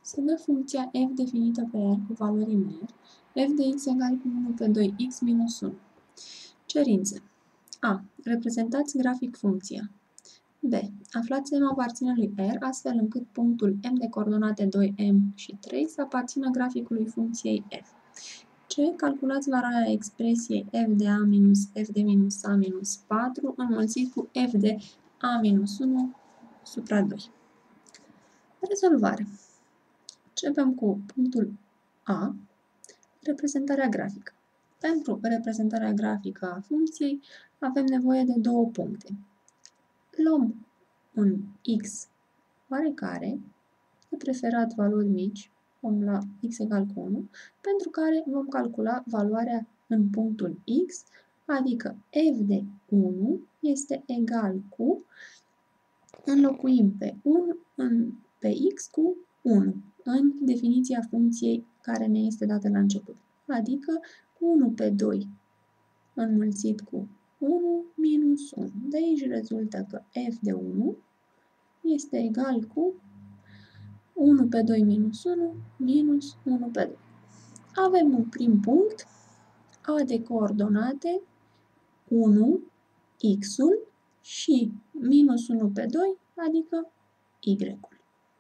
Se dă funcția f definită pe R cu valori mari, f de x egal cu 1 pe 2x minus 1. Cerințe. A. Reprezentați grafic funcția. B. Aflați m aparține lui R, astfel încât punctul m de coordonate 2m și 3 să aparțină graficului funcției f. C. Calculați valoarea expresiei f de a minus f de minus a minus 4 înmulțit cu f de a minus 1 supra 2. Rezolvare. Începem cu punctul A, reprezentarea grafică. Pentru reprezentarea grafică a funcției avem nevoie de două puncte. Luăm un x oarecare, de preferat valori mici, vom la x egal cu 1, pentru care vom calcula valoarea în punctul x, adică f de 1 este egal cu, înlocuim pe 1 pe x cu 1 în definiția funcției care ne este dată la început, adică 1 pe 2 înmulțit cu 1 minus 1. De aici rezultă că f de 1 este egal cu 1 pe 2 minus 1 minus 1 pe 2. Avem un prim punct, a de coordonate 1, x-ul și minus 1 pe 2, adică y-ul.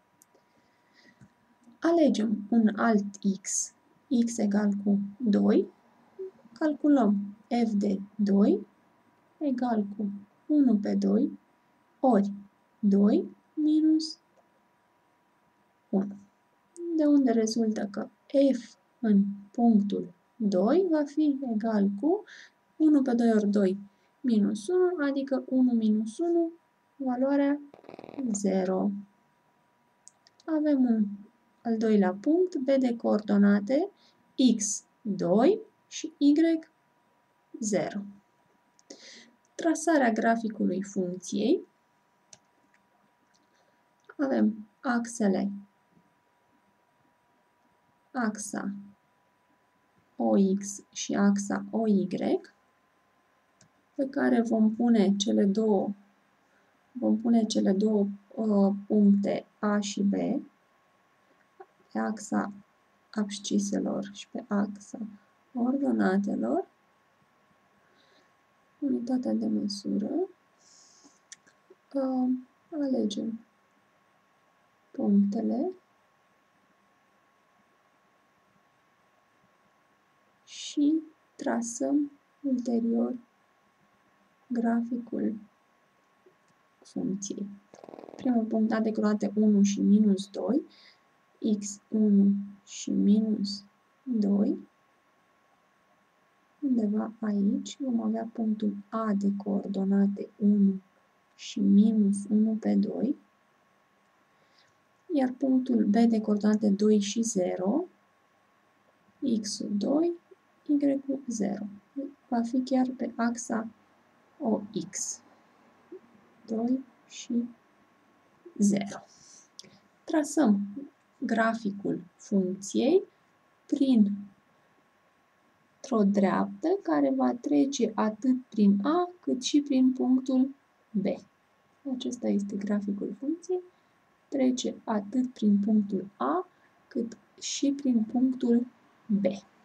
Alegem un alt x, x egal cu 2, calculăm f de 2 egal cu 1 pe 2 ori 2 minus 1. De unde rezultă că f în punctul 2 va fi egal cu 1 pe 2 ori 2 minus 1, adică 1 minus 1, valoarea 0. Avem un al doilea punct, b de coordonate x 2 și y 0. Trasarea graficului funcției. Avem axele, axa OX și axa OY, pe care vom pune cele două puncte A și B, pe axa absciselor și pe axa ordonatelor. Unitatea de măsură. Alegem punctele și trasăm ulterior graficul funcției. Primul punct a de coordonate 1 și minus 2, x1 și minus 2. Undeva aici vom avea punctul A de coordonate 1 și minus 1 pe 2, iar punctul B de coordonate 2 și 0, x2, y0. Va fi chiar pe axa OX, 2 și 0. Trasăm graficul funcției printr-o dreaptă care va trece atât prin A cât și prin punctul B. Acesta este graficul funcției. Trece atât prin punctul A cât și prin punctul B.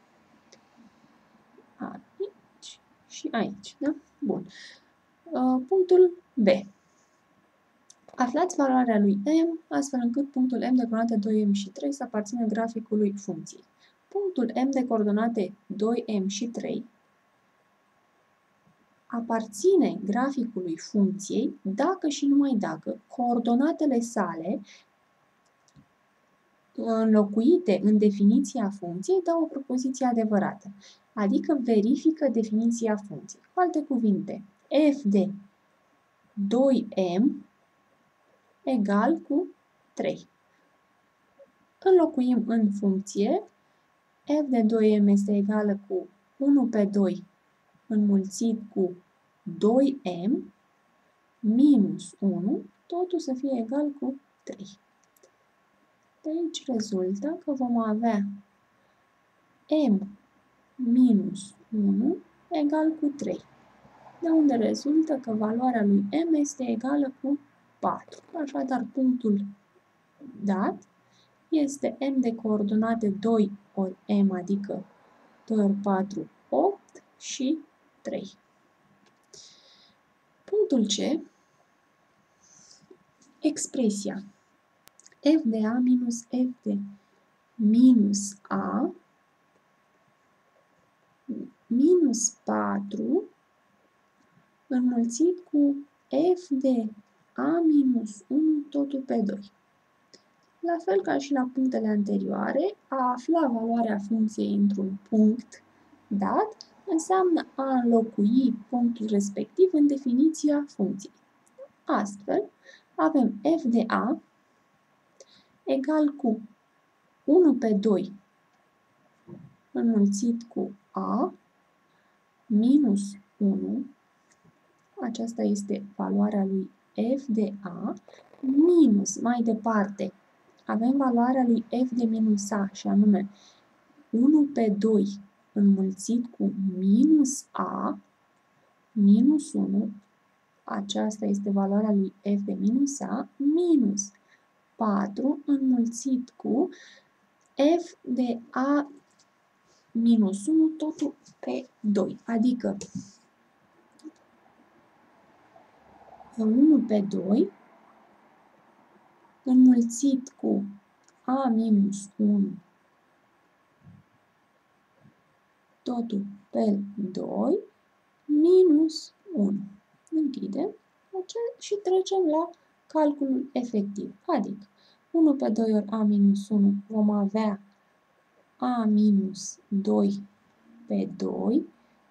Aici și aici, da? Bun. Punctul B. Aflați valoarea lui m, astfel încât punctul m de coordonate 2m și 3 să aparțină graficului funcției. Punctul m de coordonate 2m și 3 aparține graficului funcției dacă și numai dacă coordonatele sale înlocuite în definiția funcției dau o propoziție adevărată, adică verifică definiția funcției. Cu alte cuvinte, f de 2m egal cu 3. Înlocuim în funcție, f de 2m este egală cu 1 pe 2 înmulțit cu 2m minus 1, totul să fie egal cu 3. De aici rezultă că vom avea m minus 1 egal cu 3, de unde rezultă că valoarea lui m este egală cu 4. Așadar, punctul dat este m de coordonate 2 ori m, adică 2 ori 4, 8 și 3. Punctul C, expresia f de a minus f de minus a minus 4 înmulțit cu f de a minus 1 totul pe 2. La fel ca și la punctele anterioare, a afla valoarea funcției într-un punct dat înseamnă a înlocui punctul respectiv în definiția funcției. Astfel, avem f de a egal cu 1 pe 2 înmulțit cu a minus 1, aceasta este valoarea lui f de a, minus, mai departe, avem valoarea lui f de minus a, și anume 1 pe 2 înmulțit cu minus a, minus 1, aceasta este valoarea lui f de minus a, minus 4 înmulțit cu f de a minus 1 totul pe 2, adică 1 pe 2 înmulțit cu a minus 1 totul pe 2 minus 1. Închidem și trecem la calculul efectiv, adică 1 pe 2 ori a minus 1 vom avea a minus 2 pe 2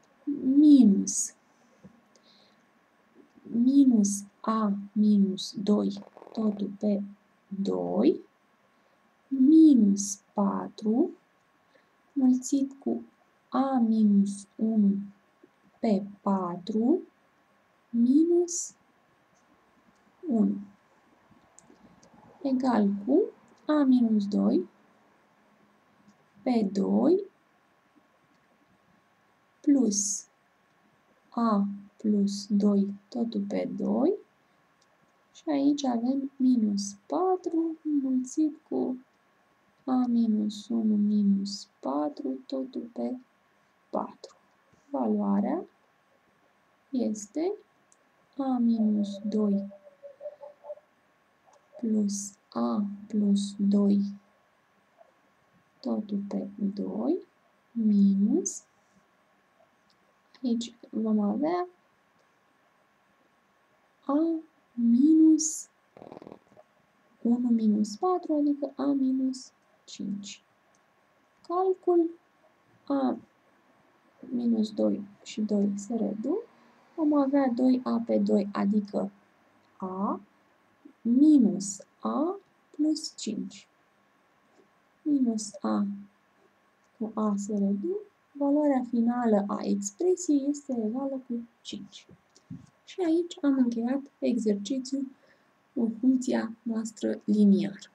minus a minus 2 totul pe 2 minus 4 mulțit cu a minus 1 pe 4 minus 1 egal cu a minus 2 pe 2 plus a plus 2 totul pe 2 și aici avem minus 4 înmulțit cu a minus 1 minus 4 totul pe 4. Valoarea este a minus 2 plus a plus 2 totul pe 2 minus, aici vom avea a minus 1 minus 4, adică a minus 5. Calcul a minus 2 și 2 se reduc, vom avea 2a pe 2, adică a minus a plus 5. Minus a cu a se reduc, valoarea finală a expresiei este egală cu 5. Și aici am încheiat exercițiul cu funcția noastră liniară.